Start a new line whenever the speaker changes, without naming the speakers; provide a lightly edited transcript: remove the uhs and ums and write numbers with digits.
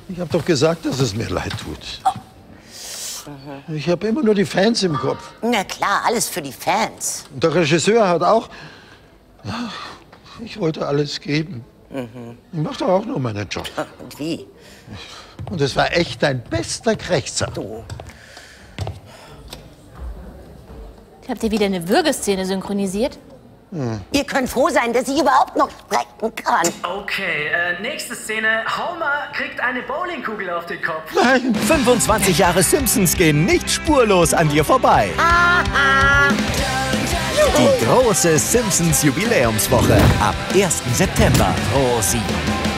Ich habe doch gesagt, dass es mir leid tut. Ich habe immer nur die Fans im Kopf.
Na klar, alles für die Fans.
Und der Regisseur hat auch... Ja, ich wollte alles geben. Ich mache doch auch nur meinen Job.
Und wie?
Und es war echt dein bester Krächzer.
Du.
Habt ihr wieder eine Würgeszene synchronisiert?
Ihr könnt froh sein, dass ich überhaupt noch sprechen kann.
Okay, nächste Szene. Homer kriegt eine Bowlingkugel auf den Kopf.
Nein!
25 Jahre Simpsons gehen nicht spurlos an dir vorbei. Die große Simpsons Jubiläumswoche ab 1. September pro 7.